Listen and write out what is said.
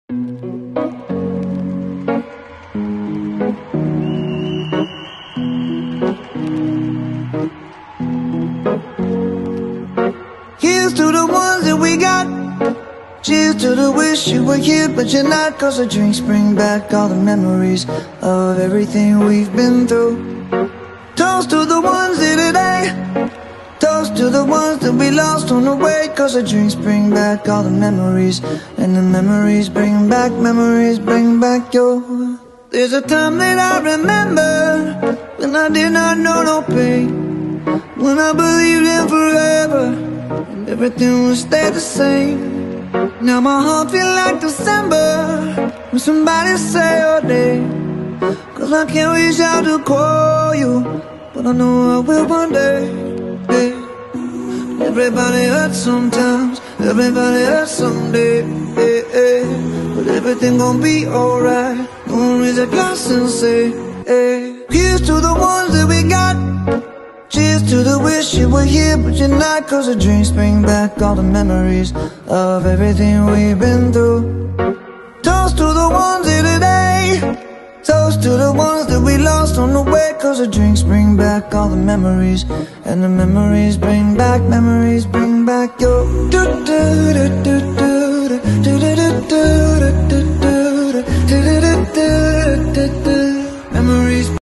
Here's to the ones that we got. Cheers to the wish you were here but you're not, 'cause the drinks bring back all the memories of everything we've been through. Toast to the ones here today. Toast to the ones that we lost on the way, 'cause the drinks bring back all the memories, and the memories bring back your. There's a time that I remember when I did not know no pain, when I believed in forever and everything would stay the same. Now my heart feel like December when somebody say your name, 'cause I can't reach out to call you, but I know I will one day. Hey. Everybody hurts sometimes, everybody hurts someday. Hey, hey. But everything gon' be alright. Gonna raise a glass and say, hey. Here's to the ones that we got. Cheers to the wish you were here but you're not, 'cause the drinks bring back all the memories of everything we've been through. Toast to the ones here today. Toast to the ones that we lost on the way, 'cause the drinks bring back all the memories, and the memories bring back